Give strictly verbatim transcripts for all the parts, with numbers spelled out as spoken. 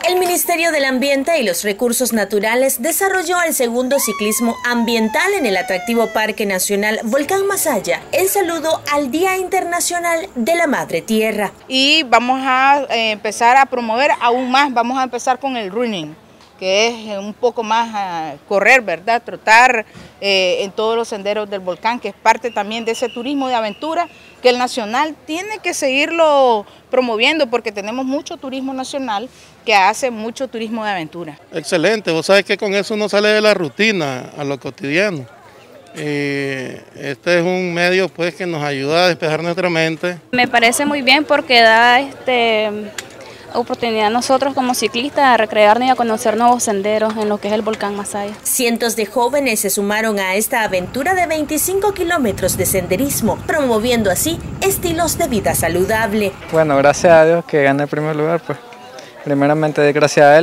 El Ministerio del Ambiente y los Recursos Naturales desarrolló el segundo ciclismo ambiental en el atractivo Parque Nacional Volcán Masaya, en saludo al Día Internacional de la Madre Tierra. Y vamos a eh, empezar a promover aún más, vamos a empezar con el running, que es un poco más a correr, ¿verdad? Trotar eh, en todos los senderos del volcán, que es parte también de ese turismo de aventura, que el nacional tiene que seguirlo promoviendo, porque tenemos mucho turismo nacional que hace mucho turismo de aventura. Excelente, vos sabes que con eso uno sale de la rutina a lo cotidiano. Y este es un medio pues que nos ayuda a despejar nuestra mente. Me parece muy bien porque da este... oportunidad a nosotros como ciclistas a recrearnos y a conocer nuevos senderos en lo que es el volcán Masaya. Cientos de jóvenes se sumaron a esta aventura de veinticinco kilómetros de senderismo, promoviendo así estilos de vida saludable. Bueno, gracias a Dios que gané el primer lugar, pues primeramente gracias a él.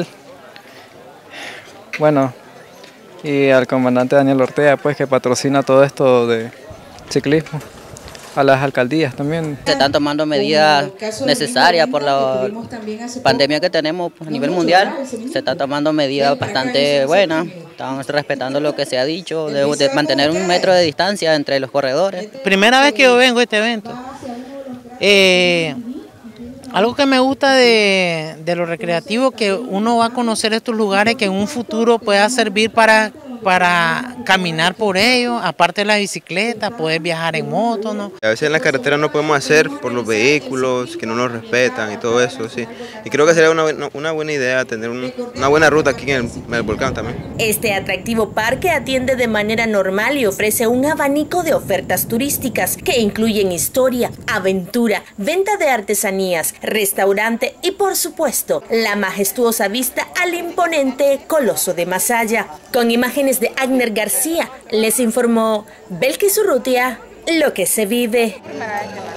Bueno, y al comandante Daniel Ortega, pues que patrocina todo esto de ciclismo. A las alcaldías también. Se están tomando medidas necesarias por la pandemia que tenemos a nivel mundial. Se están tomando medidas bastante buenas. Están respetando lo que se ha dicho, de, de mantener un metro de distancia entre los corredores. Primera vez que yo vengo a este evento. Eh, algo que me gusta de, de lo recreativo, que uno va a conocer estos lugares que en un futuro pueda servir para... para caminar por ellos, aparte de la bicicleta, poder viajar en moto, ¿no? A veces en la carretera no podemos hacer por los vehículos, que no nos respetan y todo eso, sí. Y creo que sería una, una buena idea tener un, una buena ruta aquí en el, en el volcán también. Este atractivo parque atiende de manera normal y ofrece un abanico de ofertas turísticas que incluyen historia, aventura, venta de artesanías, restaurante y, por supuesto, la majestuosa vista al imponente Coloso de Masaya. Con imágenes de Agner García, les informó Belkis Urrutia, lo que se vive.